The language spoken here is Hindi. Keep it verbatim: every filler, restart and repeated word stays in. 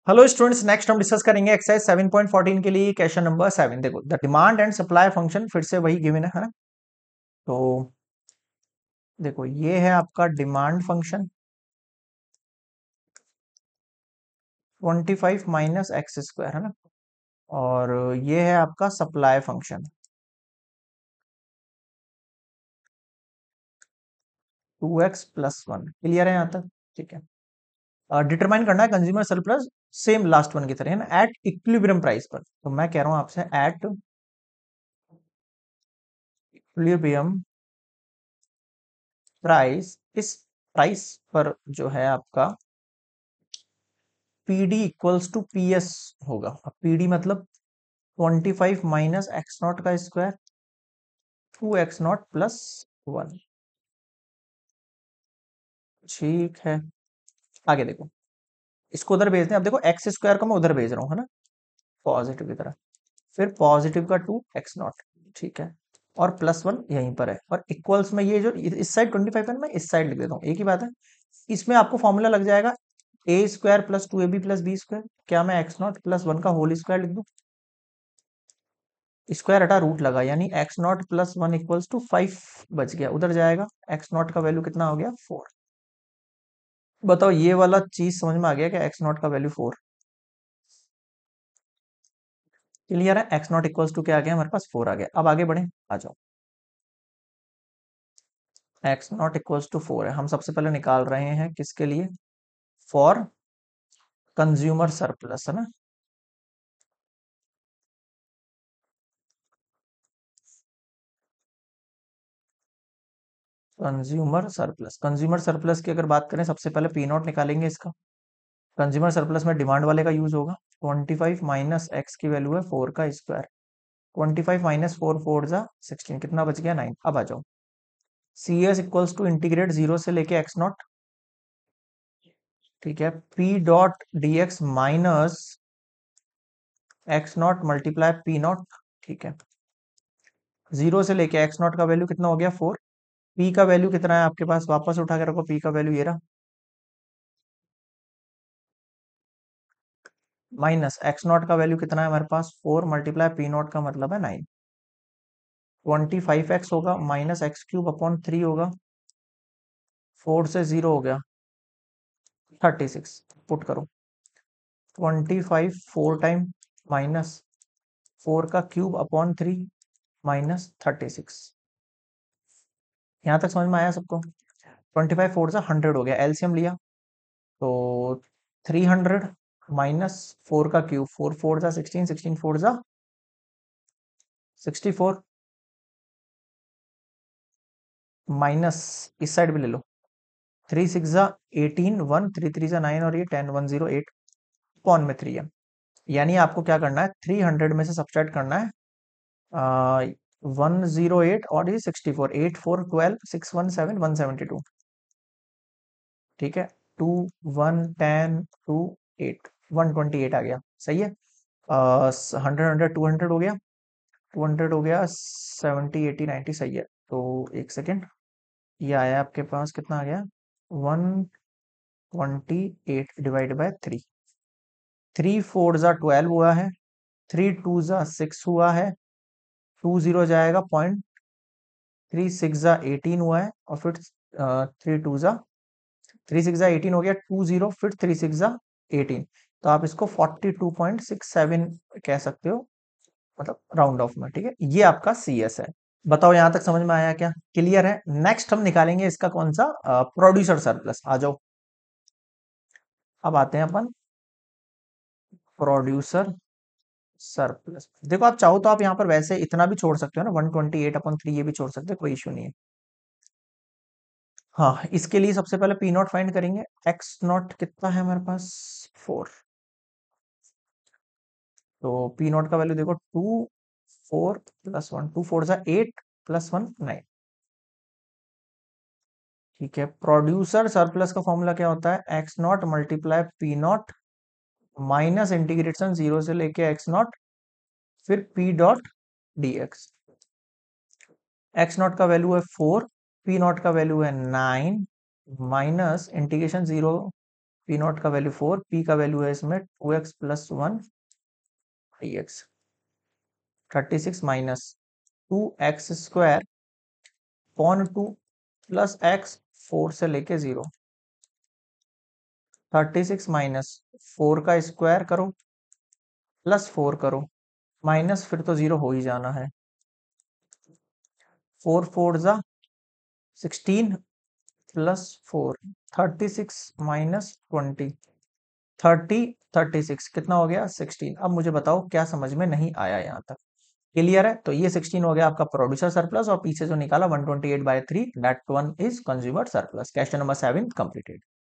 हेलो स्टूडेंट्स, नेक्स्ट हम डिस्कस करेंगे एक्सरसाइज सेवन पॉइंट फोर्टीन के लिए क्वेश्चन नंबर सेवन। देखो, the demand and supply function फिर से वही गिवन है है ना। तो देखो, ये है आपका demand function twenty five minus X square है ना, और ये है आपका supply function two X plus one. Clear है यहाँ तक? ठीक है। डिटरमाइन करना है consumer surplus, same last one की तरह है ना, एट इक्विलिब्रियम प्राइस पर। तो मैं कह रहा हूं आपसे एट इक्विलिब्रियम प्राइस, इस प्राइस पर जो है आपका P D equals to P S होगा। अब पी डी मतलब twenty five minus X naught का square two X naught plus one. ठीक है, आगे देखो, इसको उधर भेज दें। अब देखो, एक्स स्क्वायर को मैं उधर भेज रहा हूँ है ना, पॉजिटिव की तरह, फिर पॉजिटिव का टू एक्स नॉट। ठीक है, और प्लस वन यहीं पर है, और इक्वल्स में ये जो इस साइड ट्वेंटी फाइव है ना, मैं इस साइड लिख देता हूँ, एक ही बात है। इसमें आपको फॉर्मूला लग जाएगा A square plus two A B plus B square. क्या मैं एक्स नॉट प्लस वन का होल स्क्वायर लिख दूं? स्क्वायर हटा रूट लगा, यानी X naught plus one equals to five बच गया, उधर जाएगा। एक्स नॉट का वैल्यू कितना हो गया? फोर। बताओ, ये वाला चीज समझ में आ गया क्या? एक्स नॉट का वैल्यू फोर। क्लियर है? एक्स नॉट इक्वल्स टू क्या आ गया हमारे पास? फोर आ गया। अब आगे बढ़े, आ जाओ। X naught equals to four है, हम सबसे पहले निकाल रहे हैं किसके लिए? फॉर कंज्यूमर सरप्लस है ना। कंज्यूमर सरप्लस, कंज्यूमर सरप्लस की अगर बात करें, सबसे पहले पी नॉट निकालेंगे इसका। कंज्यूमर सरप्लस में डिमांड वाले का यूज होगा। ट्वेंटी फाइव माइनस एक्स की वैल्यू है फोर का square. Twenty five minus four, four जा सिक्सटीन, कितना बच गया? नाइन। अब आ जाओ, C S equals to integrate zero से लेके एक्स नॉट। ठीक है, P dot D X minus X naught multiply P naught. ठीक है, जीरो से लेके एक्स नॉट का वैल्यू कितना हो गया? फोर। पी का वैल्यू कितना है आपके पास? वापस उठा के रखो, पी का वैल्यू ये रहा, माइनस एक्स नॉट का वैल्यू कितना है हमारे पास? फोर मल्टीप्लाई पी नॉट का मतलब है नाइन। ट्वेंटी फाइव एक्स होगा minus X cube upon three होगा, फोर से जीरो हो गया थर्टी सिक्स। पुट करो, twenty five four time minus four का cube upon three minus thirty six. यहाँ तक समझ में आया सबको? ट्वेंटी फाइव फोर से हंड्रेड हो गया, एलसीएम लिया तो थ्री हंड्रेड माइनस फोर का क्यूब, फोर फोर जा सिक्सटीन, सिक्सटीन फोर जा सिक्सटी फोर, माइनस इस साइड भी ले लो, थ्री सिक्स जा एटीन, वन थ्री थ्री जा नाइन, और ये ten, one zero eight upon में थ्री है। यानी आपको क्या करना है? थ्री हंड्रेड में से सब्सट्रैक्ट करना है वन जीरो एट, और ये sixty four, eight four twelve, six one seven, one seventy two. ठीक है, two one ten two eight, one twenty eight आ गया। सही है। हंड्रेड हंड्रेड टू हंड्रेड हो गया, टू हंड्रेड हो गया, सेवेंटी एटी नाइन्टी। सही है। तो एक सेकेंड, ये आया आपके पास, कितना आ गया? One twenty eight divide by three. Three four जा ट्वेल्व हुआ है, थ्री टू जा सिक्स हुआ है, टू जीरो जाएगा पॉइंट, थ्री सिक्स जा एटीन हुआ है, और फिर थ्री टू जा थ्री सिक्स जा एटीन हो गया, टू जीरो, फिर थ्री सिक्स जा एटीन। तो आप इसको forty two point six seven कह सकते हो, मतलब राउंड ऑफ में। ठीक है, ये आपका सी एस है। बताओ, यहां तक समझ में आया क्या? क्लियर है? नेक्स्ट हम निकालेंगे इसका कौन सा? Producer surplus. आ जाओ, अब आते हैं अपन प्रोड्यूसर सरप्लस। देखो, आप चाहो तो आप यहाँ पर वैसे इतना भी छोड़ सकते हो ना, one twenty eight upon three, ये भी छोड़ सकते हो, कोई इश्यू नहीं है। हाँ, इसके लिए सबसे पहले पी नॉट फाइंड करेंगे। एक्स नॉट कितना है हमारे पास? फोर। तो पी नॉट का वैल्यू देखो, two four plus one, two four जा एट प्लस वन नाइन। ठीक है, प्रोड्यूसर सरप्लस का फॉर्मूला क्या होता है? X naught multiply P naught minus integration zero से लेके एक्स नॉट, फिर P dot D X. X naught का वैल्यू है फोर, पी नॉट का वैल्यू है nine, minus integration zero P naught का वैल्यू फोर, पी का वैल्यू है इसमें two X plus one I X, thirty six minus two X square upon two plus X, four से लेके zero, thirty six minus four का स्क्वायर करो प्लस फोर करो, माइनस फिर तो जीरो हो ही जाना है, फोर फोर जा sixteen plus four, thirty six minus twenty, thirty thirty six कितना हो गया सिक्सटीन। अब मुझे बताओ क्या समझ में नहीं आया यहाँ तक, क्लियर है? तो ये सिक्सटीन हो गया आपका प्रोड्यूसर सरप्लस, और पीछे जो निकाला one twenty eight by three, that one is consumer surplus. Question number seven completed.